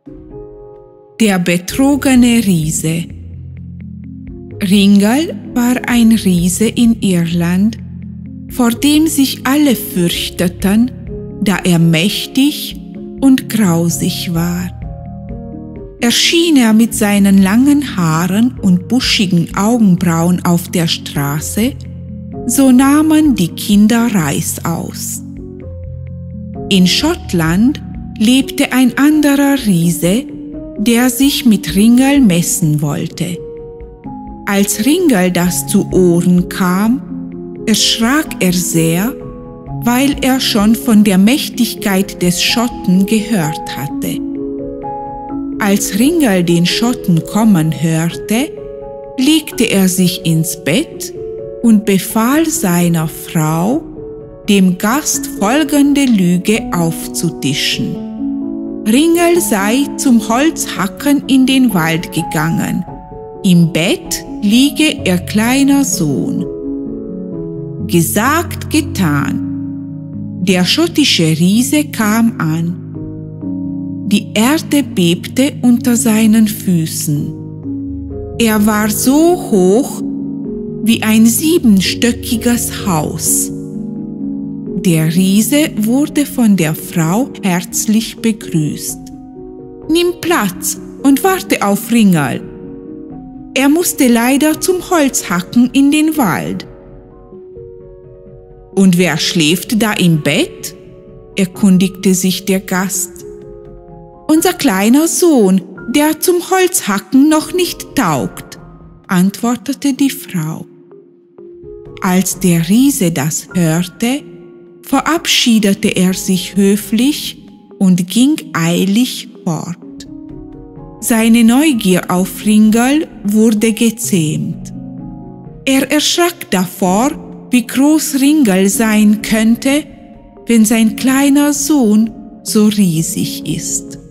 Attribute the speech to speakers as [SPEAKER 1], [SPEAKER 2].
[SPEAKER 1] Der betrogene Riese. Ringal war ein Riese in Irland, vor dem sich alle fürchteten, da er mächtig und grausig war. Erschien er mit seinen langen Haaren und buschigen Augenbrauen auf der Straße, so nahmen die Kinder Reißaus. In Schottland lebte ein anderer Riese, der sich mit Ringal messen wollte. Als Ringal das zu Ohren kam, erschrak er sehr, weil er schon von der Mächtigkeit des Schotten gehört hatte. Als Ringal den Schotten kommen hörte, legte er sich ins Bett und befahl seiner Frau, dem Gast folgende Lüge aufzutischen. Ringal sei zum Holzhacken in den Wald gegangen. Im Bett liege ihr kleiner Sohn. Gesagt, getan. Der schottische Riese kam an. Die Erde bebte unter seinen Füßen. Er war so hoch wie ein 7-stöckiges Haus. Der Riese wurde von der Frau herzlich begrüßt. »Nimm Platz und warte auf Ringal. Er musste leider zum Holzhacken in den Wald.« »Und wer schläft da im Bett?« erkundigte sich der Gast. »Unser kleiner Sohn, der zum Holzhacken noch nicht taugt«, antwortete die Frau. Als der Riese das hörte, verabschiedete er sich höflich und ging eilig fort. Seine Neugier auf Ringal wurde gezähmt. Er erschrak davor, wie groß Ringal sein könnte, wenn sein kleiner Sohn so riesig ist.